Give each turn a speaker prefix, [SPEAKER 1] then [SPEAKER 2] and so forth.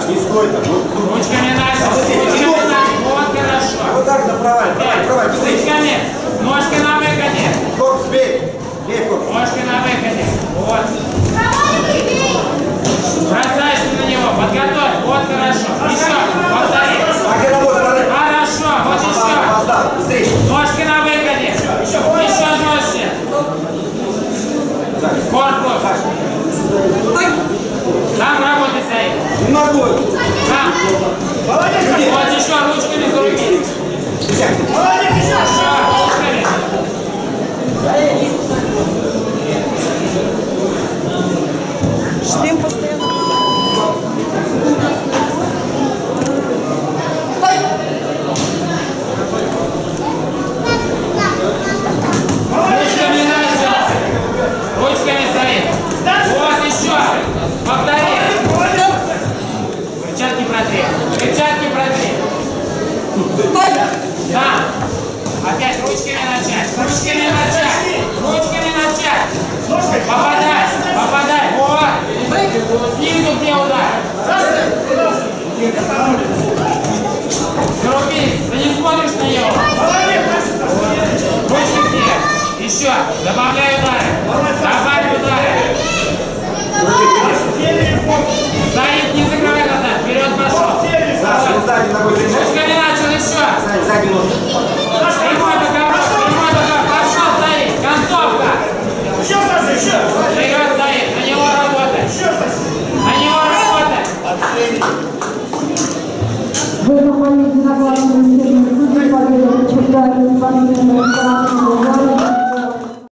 [SPEAKER 1] не стой там.
[SPEAKER 2] Ручками назад. Ручками назад. Вот хорошо.
[SPEAKER 1] Вот так направай. Давай, быстрее.
[SPEAKER 2] Ручками. Ножки на выходе.
[SPEAKER 1] Корпус, бей. Бей корпус.
[SPEAKER 2] Ножки на выходе. Вот. Бросаешься на него. Подготовь. Вот хорошо. Еще. Повтори. Хорошо. Вот еще.
[SPEAKER 1] Быстрее.
[SPEAKER 2] Ножки на выходе. Еще жестче. Корпус. Там работай, Саид.
[SPEAKER 1] Ногой.
[SPEAKER 2] Там. Вот еще ручками за руки.
[SPEAKER 1] Молодец, еще.
[SPEAKER 2] Еще ручками.
[SPEAKER 3] Шлем постоянно.
[SPEAKER 2] Ручками начал. Ручками, Саид. Вот еще. Повтори. Перчатки протри. Перчатки протри. Да. Опять ручками начать. Ручками начать. Ручками начать. Попадай. Попадай. Вот. Снизу где удар. Зарубись. Ты не смотришь на него. Ручки где. Еще. Добавляй.